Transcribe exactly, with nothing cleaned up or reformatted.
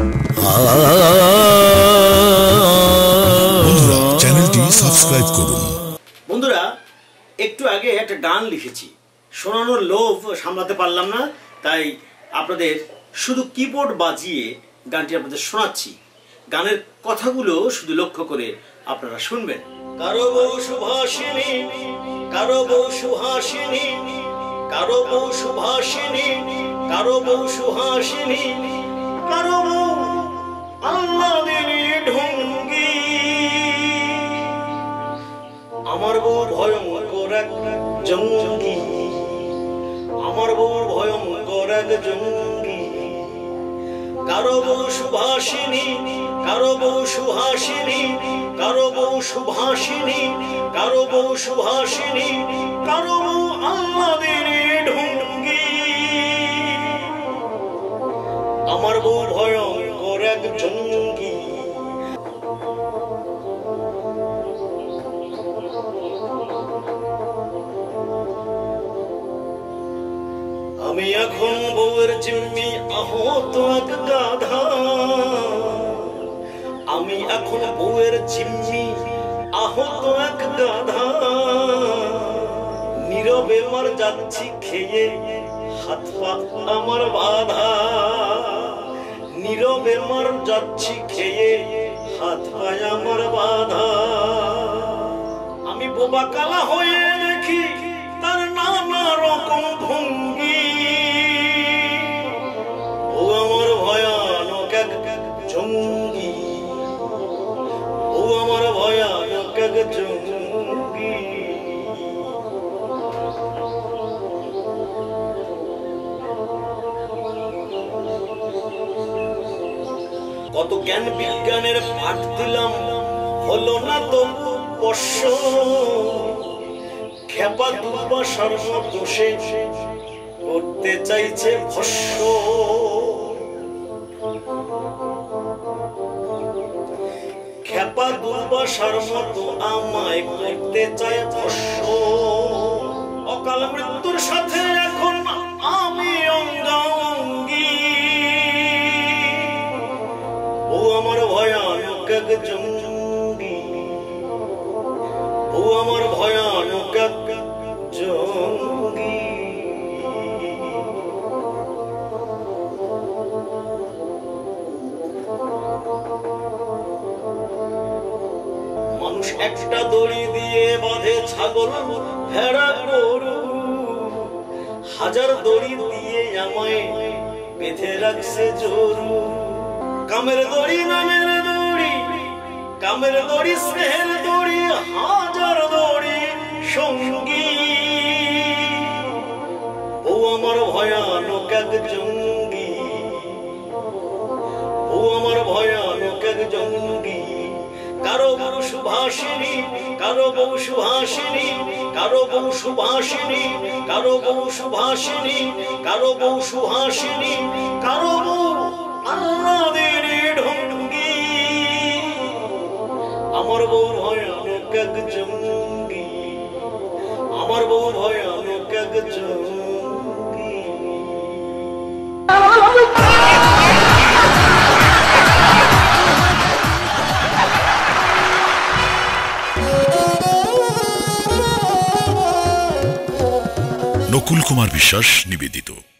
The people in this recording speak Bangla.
চ্যানেলটি সাবস্ক্রাইব করুন। বন্ধুরা, একটু আগে একটা গান লিখেছি, শোনানোর লোভ সামলাতে পারলাম না, তাই আপনাদের শুধু কিবোর্ড বাজিয়ে গানটি আপনাদের শোনাচ্ছি। গানের কথাগুলো শুধু লক্ষ্য করে আপনারা শুনবেন। কারো বউ সুভাষিনী, কারো বউ সুহাসিনী, কারো বউ সুভাষিনী, কারো বউ সুহাসিনী, কারো বউ আল্লাহদেরই ঢঙ্গি। আমার বউ ভয়ঙ্কর এক জঙ্গি, আমার বউ ভয়ঙ্কর এক জঙ্গি। কারো বউ সুভাষিনী, কারো বউ সুহাসিনী, কারো বউ সুভাষিনী, কারো বউ সুহাসিনী, কারো বউ আল্লাহদেরই ঢঙ্গি। আমার বউ ভয়ঙ্কর এক জঙ্গি। আমি এখন বউয়ের জিম্মি আহত এক গাধা, আমি এখন বউয়ের জিম্মি আহত এক গাধা। নীরবে মার যাচ্ছি খেয়ে, হাত পা আমার বাধা। নীরবে মার যাচ্ছি খেয়ে, হাত পা আমার বাধা। আমি বোবা কালা হয়ে দেখি তার নানা রকম ভঙ্গি। ও আমার ভয়ানক এক জঙ্গি, ও আমার ভয়ানক এক জঙ্গি। কত জ্ঞান বিজ্ঞানের পাঠ দিলাম, হলো না তো বর্ষ। খেপা দুর্বাসার মতো সে করতে চাইছে ভস্য। খেপা দুর্বাসার মতো আমায় করতে চায় ভস্য। অকাল মৃত্যুর সাথে এখন আমি অঙ্গাঙ্গী। ও আমার ভয়ানক এক জঙ্গি, ও আমার ভয়ানক এক জঙ্গি। মানুষ একটা দড়ি দিয়ে বাঁধে ছাগল ভেড়া গরু, হাজার দড়ি দিয়ে আমায় বেঁধে রাখছে জরু। কামের দড়ি নামের দড়ি, কামের দড়ি স্নেহের দড়ি, হাজার দড়ি সঙ্গী। ও আমার ভয়ানক এক জঙ্গি, ও আমার ভয়ানক এক জঙ্গি। কারো বউ সুভাষিনী, কারো বউ সুহাসিনী, কারো বউ সুভাষিনী, কারো বউ সুভাষিনী, কারো বউ সুহাসিনী, কারো বউ আল্লাহদেরই ঢঙ্গি। আমার বউ ভয়ানক এক জঙ্গি, আমার বউ ভয়ানক এক জঙ্গি। নকুল কুমার বিশ্বাস নিবেদিত।